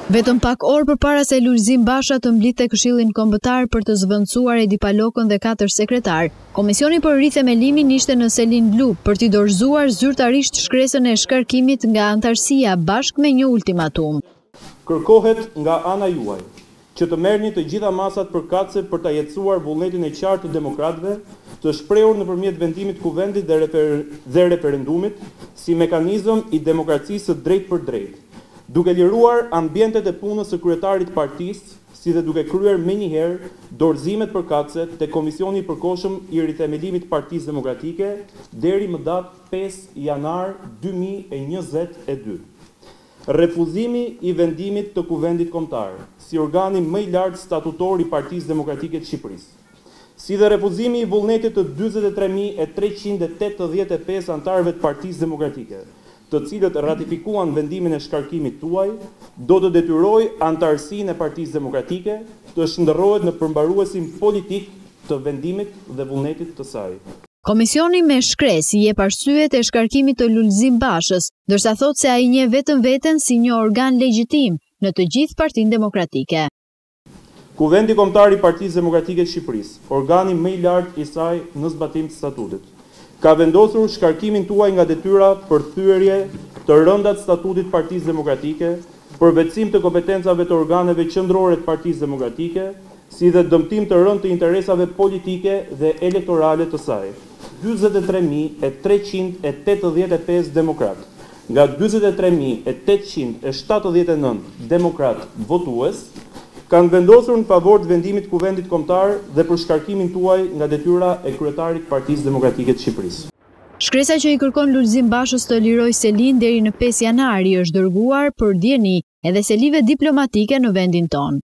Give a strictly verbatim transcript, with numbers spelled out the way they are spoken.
Vetëm pak orë përpara se Lulzim Basha të mblidhte Këshillin Kombëtar për të zvendësuar Edi Palokën dhe katër sekretar, Komisioni për Rithemelimin ishte në Selin Blu për t'i dorëzuar zyrtarisht shkresën e shkarkimit nga antarësia bashkë me një ultimatum. Kërkohet nga ana juaj që të merrni të gjitha masat përkatëse për ta jetësuar vullnetin e qartë të demokratëve, të shprehur nëpërmjet vendimit kuvendit dhe, refer dhe referendumit si mekanizëm i demokracisë së drejtë për drejtë, duke liruar ambientet e punës së kryetarit partisë, si dhe duke kryer menjëherë dorëzimet përkatëse te Komisioni i Përkohshëm i Rithemelimit të Partisë Demokratike deri më datë pesë janar dy mijë e njëzet e dy. Refuzimi i vendimit të Kuvendit Kombëtar, si organi më i lartë statutor i Partisë Demokratike të Shqipërisë, si dhe refuzimi i vullnetit të dyzet e tre mijë e treqind e tetëdhjetë e pesë antarëve të Partisë Demokratike, të cilët ratifikuan vendimin e shkarkimit tuaj, do të detyroj antarësinë e Partisë Demokratike të shndërrohet në përmbaruesin politik të vendimit dhe vullnetit të saj. Komisioni me shkresë i jep arsyet e shkarkimit të Lulzim Bashës, ndërsa thotë se ai njeh vetëm veten si një organ legjitim në të gjithë Partinë Demokratike. Kuvendi Kombëtar i Partisë Demokratike të Shqipërisë, organi më i lartë i saj në zbatim të statutit, ka vendosur shkarkimin tuaj nga detyra për thyerje të rënda të statutit Partisë Demokratike, për vetësim të kompetencave të organeve qendrore të Partisë Demokratike, si dhe dëmtim të rënd të interesave politike dhe elektorale të saj. dyzet e tre mijë e treqind e tetëdhjetë e pesë demokrat, nga dyzet e tre mijë e tetëqind e shtatëdhjetë e nëntë demokrat votues, kanë vendosur në favor të vendimit Kuvendit Kombëtar dhe për shkarkimin tuaj nga detyra e kryetarit Partisë Demokratike të Shqipërisë. Shkresa që i kërkon Lulzim Bashës të liroj Selin deri në pesë janar i është dërguar për dieni edhe selive diplomatike në vendin tonë.